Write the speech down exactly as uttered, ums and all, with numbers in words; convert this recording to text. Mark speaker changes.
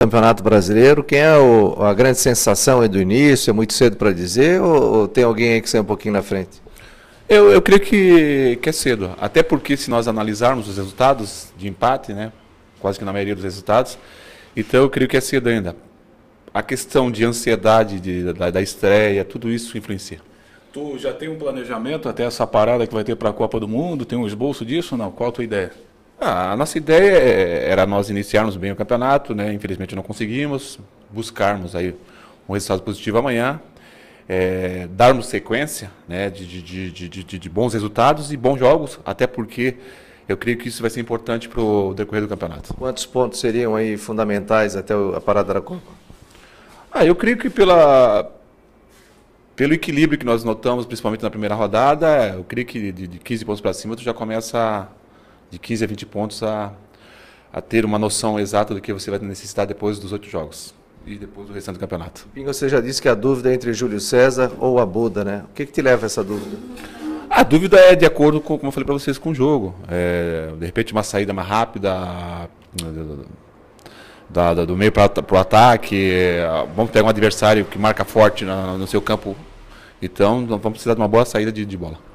Speaker 1: Campeonato Brasileiro, quem é o, a grande sensação aí do início? É muito cedo para dizer ou, ou tem alguém aí que sai um pouquinho na frente?
Speaker 2: Eu, eu creio que, que é cedo, até porque se nós analisarmos os resultados de empate, né, quase que na maioria dos resultados, então eu creio que é cedo ainda. A questão de ansiedade de, da, da estreia, tudo isso influencia.
Speaker 3: Tu já tem um planejamento até essa parada que vai ter para a Copa do Mundo? Tem um esboço disso ou não? Qual a tua ideia?
Speaker 2: Ah, a nossa ideia era nós iniciarmos bem o campeonato, né? Infelizmente não conseguimos, buscarmos aí um resultado positivo amanhã, é, darmos sequência, né, de, de, de, de, de bons resultados e bons jogos, até porque eu creio que isso vai ser importante para o decorrer do campeonato.
Speaker 1: Quantos pontos seriam aí fundamentais até a parada da Copa?
Speaker 2: Ah, eu creio que pela, pelo equilíbrio que nós notamos, principalmente na primeira rodada, eu creio que de, de quinze pontos para cima tu já começa a, de quinze a vinte pontos a, a ter uma noção exata do que você vai necessitar depois dos oito jogos e depois do restante do campeonato.
Speaker 1: Pingo, você já disse que a dúvida é entre Júlio César ou Abuda, né? O que, que te leva a essa dúvida?
Speaker 2: A dúvida é de acordo com, como eu falei para vocês, com o jogo. É, de repente uma saída mais rápida da, da, do meio para o ataque. É, vamos pegar um adversário que marca forte na, no seu campo. Então vamos precisar de uma boa saída de, de bola.